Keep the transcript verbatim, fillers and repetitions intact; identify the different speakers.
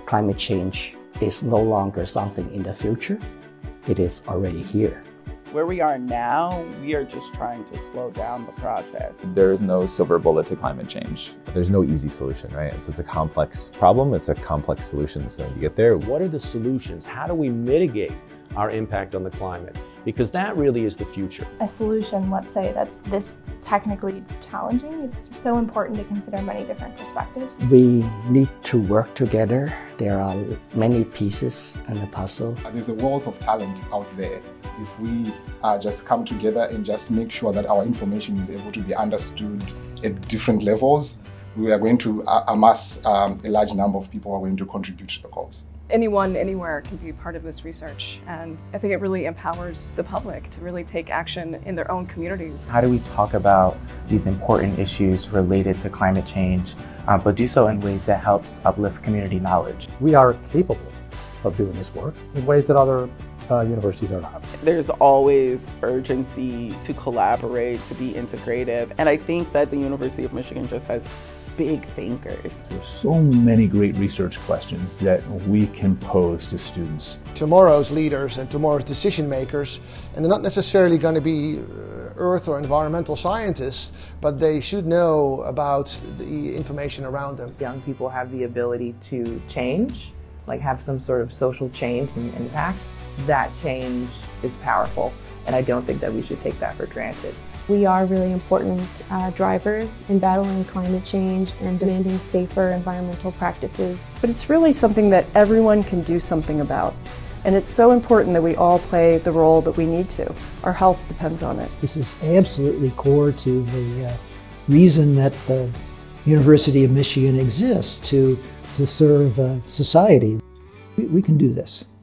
Speaker 1: climate change is no longer something in the future. It is already here.
Speaker 2: Where we are now, we are just trying to slow down the process.
Speaker 3: There is no silver bullet to climate change.
Speaker 4: There's no easy solution, right? And so it's a complex problem. It's a complex solution that's going to get there.
Speaker 5: What are the solutions? How do we mitigate our impact on the climate? Because that really is the future.
Speaker 6: A solution, let's say, that's this technically challenging, it's so important to consider many different perspectives.
Speaker 1: We need to work together. There are many pieces in the puzzle.
Speaker 7: There's a wealth of talent out there. If we uh, just come together and just make sure that our information is able to be understood at different levels, we are going to uh, amass um, a large number of people who are going to contribute to the cause.
Speaker 8: Anyone, anywhere can be part of this research, and I think it really empowers the public to really take action in their own communities.
Speaker 9: How do we talk about these important issues related to climate change, uh, but do so in ways that helps uplift community knowledge?
Speaker 10: We are capable of doing this work in ways that other uh, universities are not.
Speaker 2: There's always urgency to collaborate, to be integrative, and I think that the University of Michigan just has big thinkers.
Speaker 11: There's so many great research questions that we can pose to students.
Speaker 12: Tomorrow's leaders and tomorrow's decision makers, and they're not necessarily going to be earth or environmental scientists, but they should know about the information around them.
Speaker 13: Young people have the ability to change, like have some sort of social change and impact. That change is powerful, and I don't think that we should take that for granted.
Speaker 14: We are really important uh, drivers in battling climate change and demanding safer environmental practices.
Speaker 8: But it's really something that everyone can do something about. And it's so important that we all play the role that we need to. Our health depends on it.
Speaker 15: This is absolutely core to the uh, reason that the University of Michigan exists, to, to serve uh, society. We, we can do this.